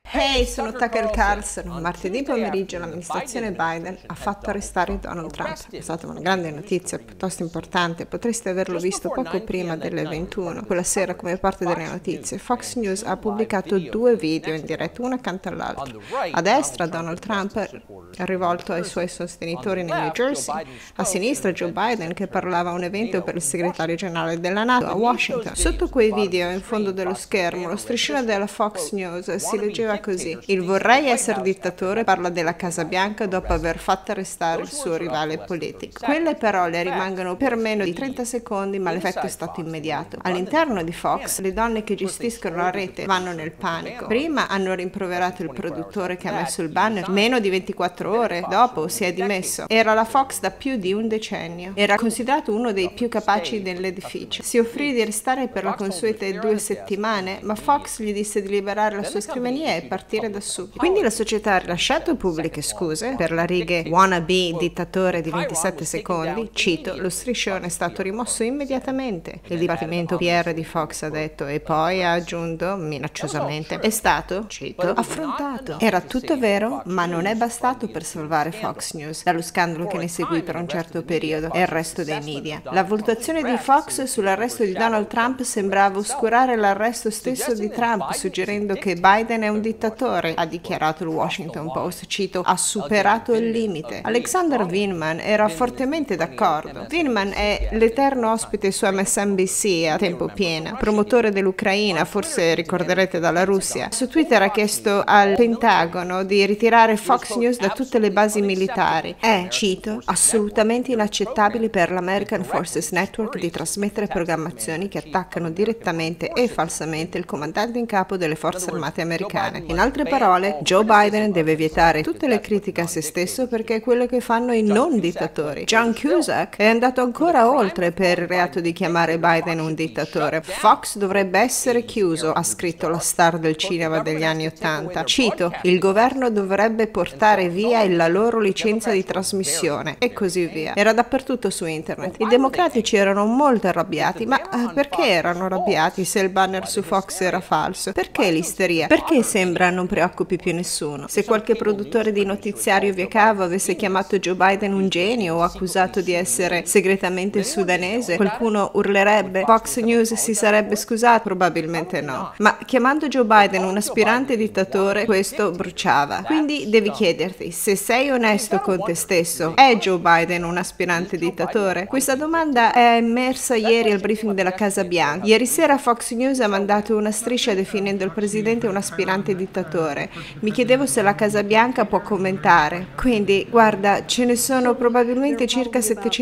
Hey, sono Tucker Carlson. Martedì pomeriggio l'amministrazione Biden ha fatto arrestare Donald Trump. È stata una grande notizia, piuttosto importante. Potreste averlo visto poco prima delle 21. Quella sera, come parte delle notizie, Fox News ha pubblicato due video in diretta, uno accanto all'altro. A destra Donald Trump è rivolto ai suoi sostenitori nel New Jersey. A sinistra Joe Biden che parlava a un evento per il segretario generale della NATO a Washington. Sotto quei video, in fondo dello schermo, lo striscione della Fox News si leggeva così: il vorrei essere dittatore parla della Casa Bianca dopo aver fatto arrestare il suo rivale politico. Quelle parole rimangono per meno di 30 secondi, ma l'effetto è stato immediato. All'interno di Fox, le donne che gestiscono la rete vanno nel panico. Prima hanno rimproverato il produttore che ha messo il banner, meno di 24 ore dopo si è dimesso. Era la Fox da più di un decennio. Era considerato uno dei più capaci dell'edificio. Si offrì di restare per la consuete 2 settimane, ma Fox gli disse di liberare la sua scrivania e partire da su. Quindi la società ha rilasciato pubbliche scuse per la righe wannabe dittatore di 27 secondi. Cito: lo striscione è stato rimosso immediatamente. Il dipartimento PR di Fox ha detto, e poi ha aggiunto minacciosamente: è stato, cito, affrontato. Era tutto vero, ma non è bastato per salvare Fox News dallo scandalo che ne seguì per un certo periodo e il resto dei media. La valutazione di Fox sull'arresto di Donald Trump sembrava oscurare l'arresto stesso di Trump, suggerendo che Biden è un dittatore, ha dichiarato il Washington Post, cito, ha superato il limite. Alexander Vindman era fortemente d'accordo. Vindman è l'eterno ospite su MSNBC a tempo pieno, promotore dell'Ucraina, forse ricorderete dalla Russia. Su Twitter ha chiesto al Pentagono di ritirare Fox News da tutte le basi militari. È, cito, assolutamente inaccettabile per l'American Forces Network di trasmettere programmazioni che attaccano direttamente e falsamente il comandante in capo delle forze armate americane. In altre parole, Joe Biden deve vietare tutte le critiche a se stesso perché è quello che fanno i non dittatori. John Cusack è andato ancora oltre per il reato di chiamare Biden un dittatore. Fox dovrebbe essere chiuso, ha scritto la star del cinema degli anni '80. Cito, il governo dovrebbe portare via la loro licenza di trasmissione e così via. Era dappertutto su internet. I democratici erano molto arrabbiati, ma perché erano arrabbiati se il banner su Fox era falso? Perché l'isteria? Perché sembra non preoccupi più nessuno? Se qualche produttore di notiziario via cavo avesse chiamato Joe Biden un genio o accusato di essere segretamente sudanese, qualcuno urlerebbe? Fox News si sarebbe scusato? Probabilmente no. Ma chiamando Joe Biden un aspirante dittatore, questo bruciava. Quindi devi chiederti, se sei onesto con te stesso, è Joe Biden un aspirante dittatore? Questa domanda è emersa ieri al briefing della Casa Bianca. Ieri sera Fox News ha mandato una striscia definendo il presidente un aspirante dittatore. Mi chiedevo se la Casa Bianca può commentare. Quindi, guarda, ce ne sono probabilmente circa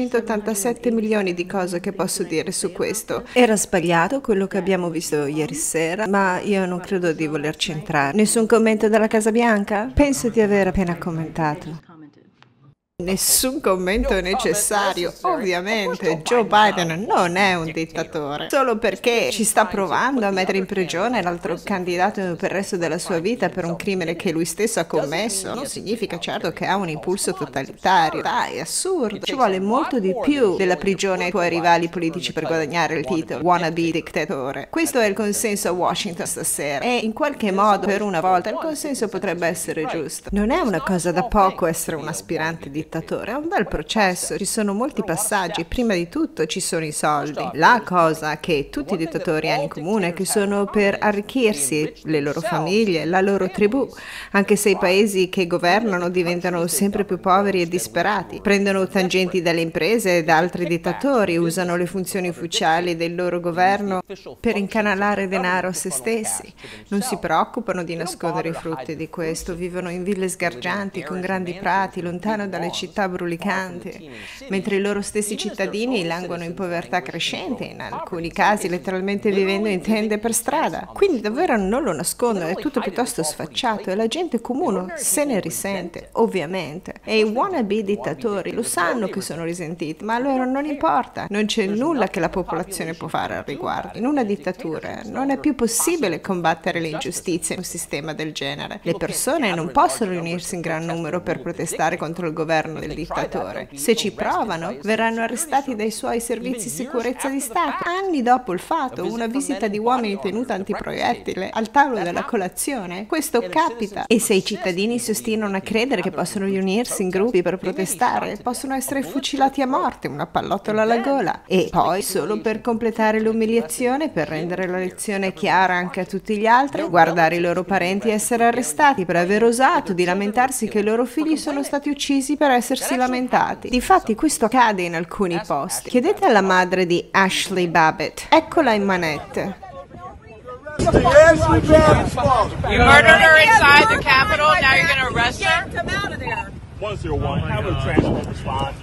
787 milioni di cose che posso dire su questo. Era sbagliato quello che abbiamo visto ieri sera, ma io non credo di volerci entrare. Nessun commento dalla Casa Bianca? Penso di aver appena commentato. Nessun commento è necessario. Ovviamente Joe Biden non è un dittatore, solo perché ci sta provando a mettere in prigione l'altro candidato per il resto della sua vita per un crimine che lui stesso ha commesso. Non significa certo che ha un impulso totalitario. Dai, è assurdo. Ci vuole molto di più della prigione ai tuoi rivali politici per guadagnare il titolo wannabe dittatore. Questo è il consenso a Washington stasera e in qualche modo, per una volta, il consenso potrebbe essere giusto. Non è una cosa da poco essere un aspirante dittatore. È un bel processo, ci sono molti passaggi, prima di tutto ci sono i soldi. La cosa che tutti i dittatori hanno in comune è che sono per arricchirsi, le loro famiglie, la loro tribù, anche se i paesi che governano diventano sempre più poveri e disperati. Prendono tangenti dalle imprese e da altri dittatori, usano le funzioni ufficiali del loro governo per incanalare denaro a se stessi. Non si preoccupano di nascondere i frutti di questo, vivono in ville sgargianti con grandi prati, lontano dalle città brulicanti, mentre i loro stessi cittadini languono in povertà crescente, in alcuni casi letteralmente vivendo in tende per strada. Quindi davvero non lo nascondono, è tutto piuttosto sfacciato e la gente comune se ne risente, ovviamente. E i wannabe dittatori lo sanno che sono risentiti, ma a loro non importa, non c'è nulla che la popolazione può fare al riguardo. In una dittatura non è più possibile combattere le ingiustizie in un sistema del genere. Le persone non possono riunirsi in gran numero per protestare contro il governo governo del dittatore. Se ci provano, verranno arrestati dai suoi servizi di sicurezza di Stato. Anni dopo il fatto, una visita di uomini tenuta antiproiettile al tavolo della colazione. Questo capita. E se i cittadini si ostinano a credere che possono riunirsi in gruppi per protestare, possono essere fucilati a morte, una pallottola alla gola. E poi, solo per completare l'umiliazione, per rendere la lezione chiara anche a tutti gli altri, guardare i loro parenti essere arrestati per aver osato di lamentarsi che i loro figli sono stati uccisi per essersi lamentati. Difatti questo accade in alcuni posti. Chiedete alla madre di Ashley Babbitt. Eccola in manette. You murdered her inside the Capitol, now you're going to arrest her? Come out of there. 101, have a transport response.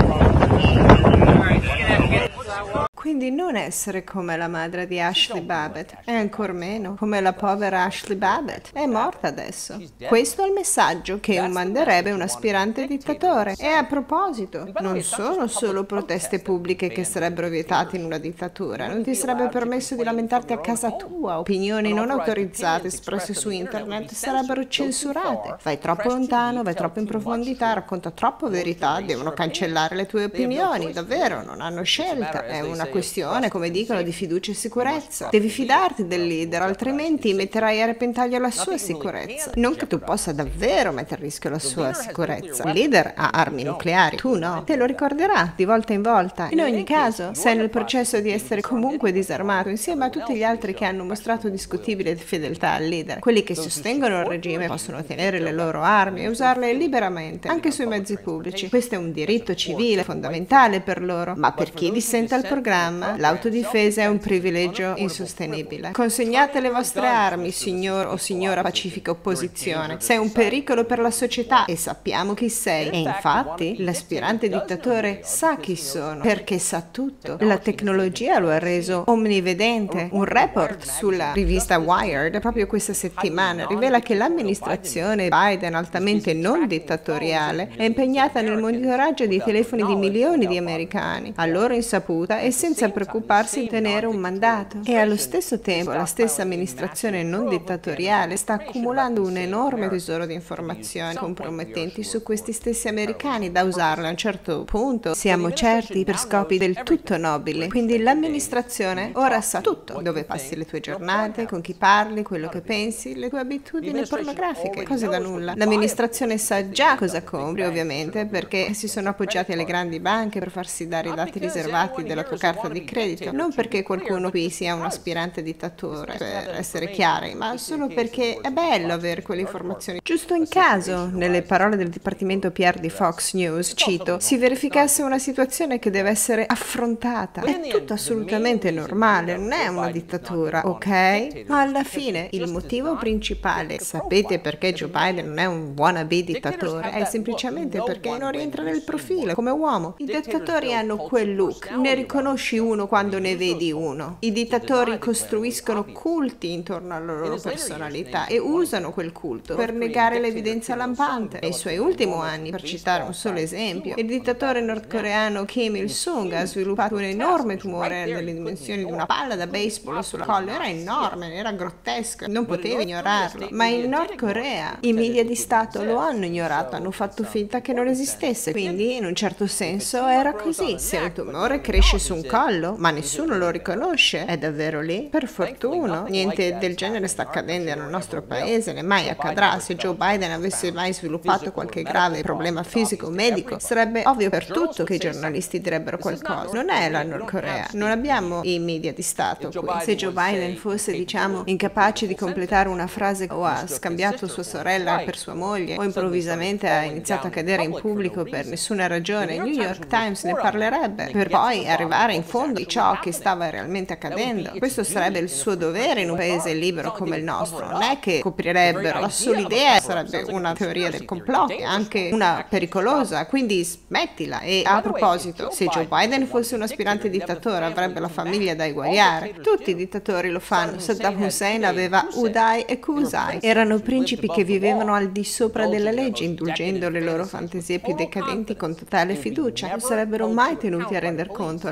Quindi non essere come la madre di Ashley Babbitt, e ancor meno come la povera Ashley Babbitt. È morta adesso. Questo è il messaggio che manderebbe un aspirante dittatore. E a proposito, non sono solo proteste pubbliche che sarebbero vietate in una dittatura. Non ti sarebbe permesso di lamentarti a casa tua. Opinioni non autorizzate espresse su internet sarebbero censurate. Vai troppo lontano, vai troppo in profondità, racconta troppo verità, devono cancellare le tue opinioni. Davvero, non hanno scelta. È una questione, come dicono, di fiducia e sicurezza. Devi fidarti del leader, altrimenti metterai a repentaglio la sua sicurezza. Non che tu possa davvero mettere a rischio la sua sicurezza. Il leader ha armi nucleari, tu no. Te lo ricorderà di volta in volta. In ogni caso, sei nel processo di essere comunque disarmato insieme a tutti gli altri che hanno mostrato discutibile fedeltà al leader. Quelli che sostengono il regime possono tenere le loro armi e usarle liberamente, anche sui mezzi pubblici. Questo è un diritto civile fondamentale per loro, ma per chi dissenta il programma, l'autodifesa è un privilegio insostenibile. Consegnate le vostre armi, signor o signora pacifica opposizione. Sei un pericolo per la società e sappiamo chi sei. E infatti, l'aspirante dittatore sa chi sono, perché sa tutto. La tecnologia lo ha reso omnivedente. Un report sulla rivista Wired, proprio questa settimana, rivela che l'amministrazione Biden, altamente non dittatoriale, è impegnata nel monitoraggio dei telefoni di milioni di americani, a loro insaputa e senza preoccuparsi di tenere un mandato. E allo stesso tempo la stessa amministrazione non dittatoriale sta accumulando un enorme tesoro di informazioni compromettenti su questi stessi americani da usarle a un certo punto, siamo certi, per scopi del tutto nobili. Quindi l'amministrazione ora sa tutto, dove passi le tue giornate, con chi parli, quello che pensi, le tue abitudini pornografiche, cose da nulla. L'amministrazione sa già cosa compri, ovviamente, perché si sono appoggiati alle grandi banche per farsi dare i dati riservati della tua carta di credito, non perché qualcuno qui sia un aspirante dittatore, per essere chiari, ma solo perché è bello avere quelle informazioni. Giusto in caso, nelle parole del dipartimento PR di Fox News, cito, si verificasse una situazione che deve essere affrontata. È tutto assolutamente normale, non è una dittatura, ok? Ma alla fine, il motivo principale, sapete perché Joe Biden non è un wannabe dittatore, è semplicemente perché non rientra nel profilo come uomo. I dittatori hanno quel look, ne riconosci uno quando ne vedi uno. I dittatori costruiscono culti intorno alla loro personalità e usano quel culto per negare l'evidenza lampante. Nei suoi ultimi anni, per citare un solo esempio, il dittatore nordcoreano Kim Il-sung ha sviluppato un enorme tumore delle dimensioni di una palla da baseball sulla colla. Era enorme, era grottesco, non potevi ignorarlo. Ma in Nord Corea i media di Stato lo hanno ignorato, hanno fatto finta che non esistesse. Quindi, in un certo senso, era così. Se un tumore cresce su un collo, ma nessuno lo riconosce, è davvero lì? Per fortuna. Niente del genere sta accadendo nel nostro paese, né mai accadrà. Se Joe Biden avesse mai sviluppato qualche grave problema fisico o medico, sarebbe ovvio per tutto che i giornalisti direbbero qualcosa. Non è la Nord Corea, non abbiamo i media di Stato qui. Se Joe Biden fosse, diciamo, incapace di completare una frase o ha scambiato sua sorella per sua moglie o improvvisamente ha iniziato a cadere in pubblico per nessuna ragione, il New York Times ne parlerebbe, per poi arrivare in fondo di ciò che stava realmente accadendo. Questo sarebbe il suo dovere in un paese libero come il nostro. Non è che coprirebbero, la sola idea sarebbe una teoria del complotto, anche una pericolosa, quindi smettila. E a proposito, se Joe Biden fosse un aspirante dittatore avrebbe la famiglia da eguagliare. Tutti i dittatori lo fanno. Saddam Hussein aveva Uday e Qusay. Erano principi che vivevano al di sopra della legge, indulgendo le loro fantasie più decadenti con totale fiducia. Non sarebbero mai tenuti a render conto alla polizia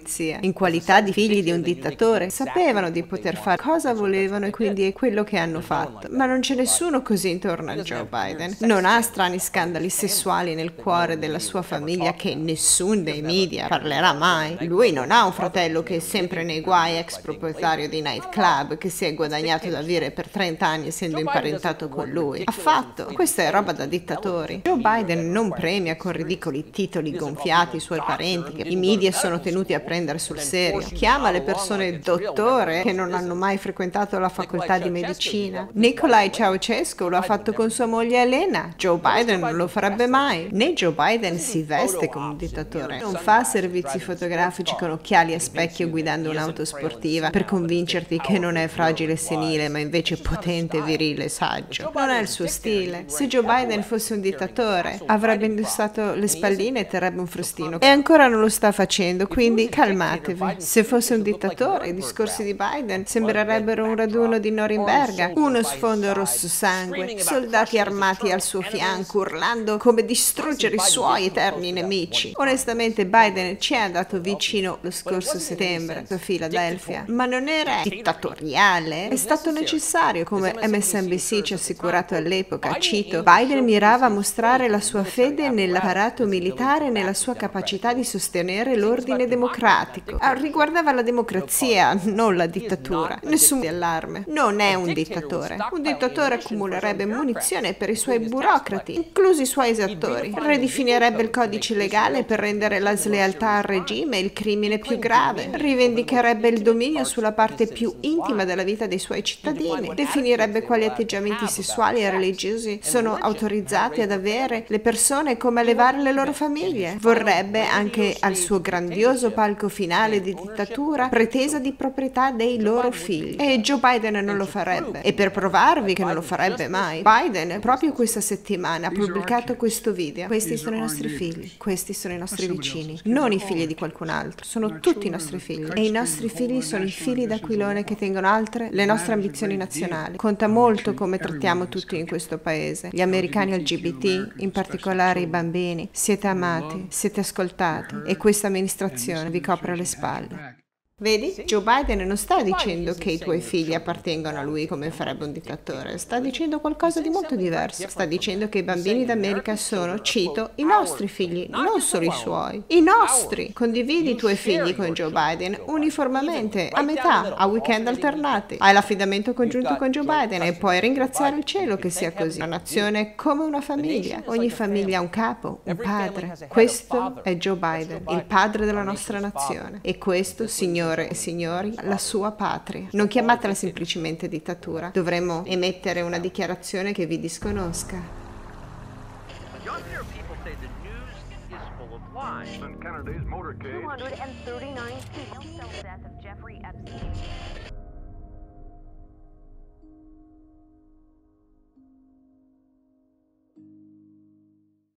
polizia. In qualità di figli di un dittatore, sapevano di poter fare cosa volevano e quindi è quello che hanno fatto. Ma non c'è nessuno così intorno a Joe Biden. Non ha strani scandali sessuali nel cuore della sua famiglia che nessun dei media parlerà mai. Lui non ha un fratello che è sempre nei guai, ex proprietario di nightclub, che si è guadagnato da vivere per 30 anni essendo imparentato con lui. Affatto. Questa è roba da dittatori. Joe Biden non premia con ridicoli titoli gonfiati i suoi parenti che i media sono tenuti a prendere sul serio. Chiama le persone dottore che non hanno mai frequentato la facoltà di medicina. Nicolae Ceausescu lo ha fatto con sua moglie Elena. Joe Biden non lo farebbe mai. Né Joe Biden si veste come un dittatore. Non fa servizi fotografici con occhiali a specchio guidando un'auto sportiva per convincerti che non è fragile e senile, ma invece potente, virile e saggio. Non è il suo stile. Se Joe Biden fosse un dittatore, avrebbe indossato le spalline e terrebbe un frustino. E ancora non lo sta facendo, quindi calmatevi. Se fosse un dittatore, i discorsi di Biden sembrerebbero un raduno di Norimberga, uno sfondo rosso sangue, soldati armati al suo fianco urlando come distruggere i suoi eterni nemici. Onestamente Biden ci è andato vicino lo scorso settembre a Filadelfia, ma non era dittatoriale, è stato necessario, come MSNBC ci ha assicurato all'epoca. Cito: Biden mirava a mostrare la sua fede nell'apparato militare e nella sua capacità di sostenere l'ordine democratico. Riguardava la democrazia, non la dittatura. Nessun allarme. Non è un dittatore. Un dittatore accumulerebbe munizione per i suoi burocrati, inclusi i suoi esattori. Ridefinirebbe il codice legale per rendere la slealtà al regime il crimine più grave. Rivendicherebbe il dominio sulla parte più intima della vita dei suoi cittadini. Definirebbe quali atteggiamenti sessuali e religiosi sono autorizzati ad avere le persone, come allevare le loro famiglie. Vorrebbe anche al suo grandioso palco finale di dittatura pretesa di proprietà dei loro figli. E Joe Biden non lo farebbe. E per provarvi che non lo farebbe mai, Biden proprio questa settimana ha pubblicato questo video. Questi sono i nostri figli, questi sono i nostri vicini, non i figli di qualcun altro, sono tutti i nostri figli. E i nostri figli sono i fili d'aquilone che tengono altre le nostre ambizioni nazionali. Conta molto come trattiamo tutti in questo paese. Gli americani LGBT, in particolare i bambini. Siete amati, siete ascoltati e questa amministrazione vi copre le spalle. Vedi? Joe Biden non sta dicendo che i tuoi figli appartengono a lui come farebbe un dittatore, sta dicendo qualcosa di molto diverso. Sta dicendo che i bambini d'America sono, cito, i nostri figli, non solo i suoi. I nostri! Condividi i tuoi figli con Joe Biden uniformemente, a metà, a weekend alternati. Hai l'affidamento congiunto con Joe Biden e puoi ringraziare il cielo che sia così. La nazione è come una famiglia. Ogni famiglia ha un capo, un padre. Questo è Joe Biden, il padre della nostra nazione. E questo, signore e signori, la sua patria. Non chiamatela semplicemente dittatura. Dovremmo emettere una dichiarazione che vi disconosca. Kennedy's motorcade. 239 people celebrate the death of Jeffrey Epstein.